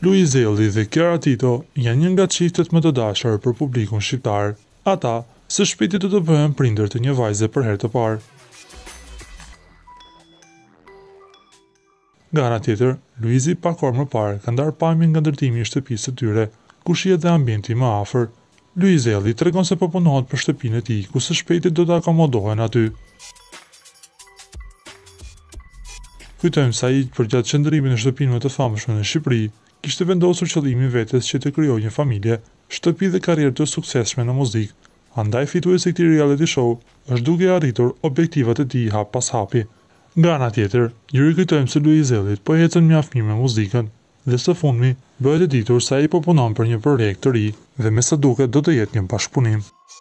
Luizi dhe Kiara janë një nga çiftet më të dashur për publikun shqiptar. Ata së shpejti do të bëhen prindër të një vajze për herë të parë. Nga ana tjetër, Luizi pak orë më parë ka ndarë pamjen nga ndërtimi i shtëpisë së tyre, ku shihet dhe ambienti më afër. Luizi tregon se po punohet për shtëpinë e tij, ku së shpejti do të akomodohen aty. Kujtojmë se ai përgjatë qëndrimit në shtëpinë më të famshme në Shqipëri, kishte vendosur qëllimin vetes që të krijojë një familje, shtëpi dhe karrierë të suksesshme në muzikë. Andaj fituesi i këtij reality show është duke arritur objektivat e tij hap pas hapi. Nga ana tjetër, ju rikujtojmë se Luizi po ecën mjaft mirë me muzikën dhe së fundmi bëhet e ditur se ai po punon për një projekt të ri dhe me sa duket do të jetë një bashkëpunim.